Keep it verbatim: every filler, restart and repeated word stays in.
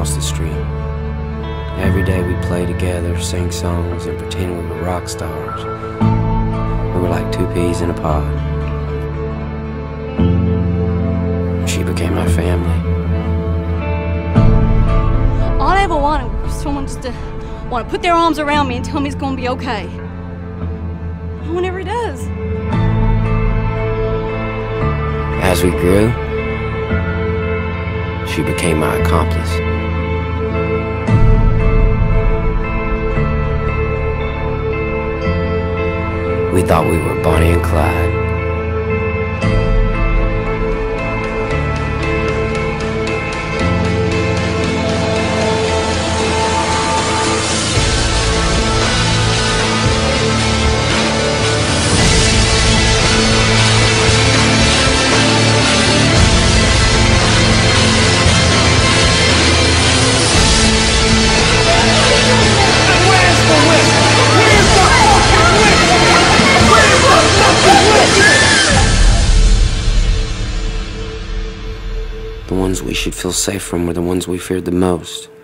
across the street. Every day we played together, sang songs, and pretended we were rock stars. We were like two peas in a pod. She became my family. All I ever wanted was someone just to want to put their arms around me and tell me it's going to be okay. No one ever does. As we grew, she became my accomplice. We thought we were Bonnie and Clyde. The ones we should feel safe from were the ones we feared the most.